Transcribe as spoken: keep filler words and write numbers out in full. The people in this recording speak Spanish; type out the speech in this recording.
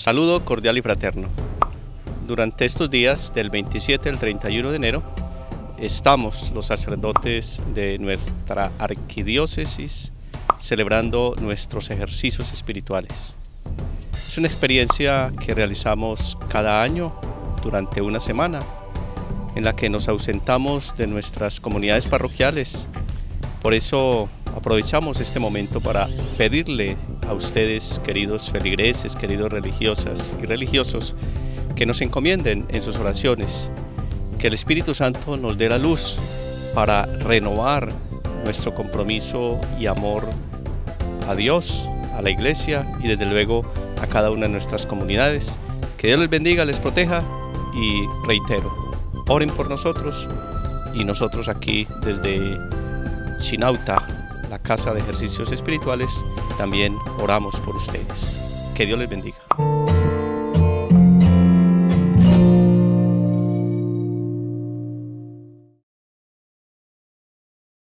Saludo cordial y fraterno. Durante estos días, del veintisiete al treinta y uno de enero, estamos los sacerdotes de nuestra arquidiócesis celebrando nuestros ejercicios espirituales. Es una experiencia que realizamos cada año durante una semana, en la que nos ausentamos de nuestras comunidades parroquiales. Por eso aprovechamos este momento para pedirle a ustedes, queridos feligreses, queridos religiosas y religiosos, que nos encomienden en sus oraciones, que el Espíritu Santo nos dé la luz para renovar nuestro compromiso y amor a Dios, a la Iglesia y desde luego a cada una de nuestras comunidades. Que Dios les bendiga, les proteja y reitero, oren por nosotros y nosotros aquí desde Chinauta, la Casa de Ejercicios Espirituales, también oramos por ustedes. Que Dios les bendiga.